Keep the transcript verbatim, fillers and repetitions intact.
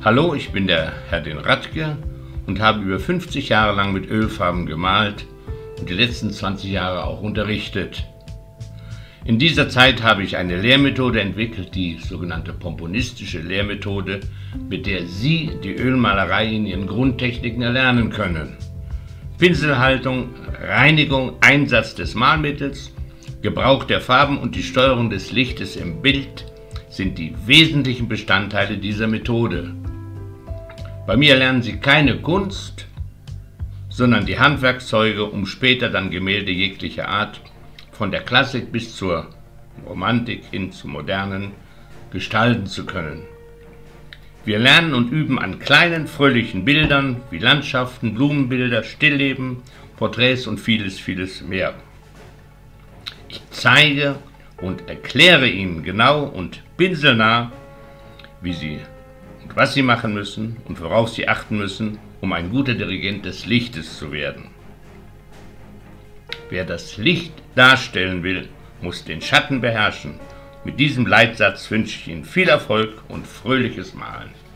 Hallo, ich bin der Herdin Radke und habe über fünfzig Jahre lang mit Ölfarben gemalt und die letzten zwanzig Jahre auch unterrichtet. In dieser Zeit habe ich eine Lehrmethode entwickelt, die sogenannte pomponistische Lehrmethode, mit der Sie die Ölmalerei in ihren Grundtechniken erlernen können. Pinselhaltung, Reinigung, Einsatz des Malmittels, Gebrauch der Farben und die Steuerung des Lichtes im Bild sind die wesentlichen Bestandteile dieser Methode. Bei mir lernen Sie keine Kunst, sondern die Handwerkszeuge, um später dann Gemälde jeglicher Art, von der Klassik bis zur Romantik hin zu modernen, gestalten zu können. Wir lernen und üben an kleinen, fröhlichen Bildern wie Landschaften, Blumenbilder, Stillleben, Porträts und vieles, vieles mehr. Ich zeige und erkläre Ihnen genau und pinselnah, wie Sie und was Sie machen müssen und worauf Sie achten müssen, um ein guter Dirigent des Lichtes zu werden. Wer das Licht darstellen will, muss den Schatten beherrschen. Mit diesem Leitsatz wünsche ich Ihnen viel Erfolg und fröhliches Malen.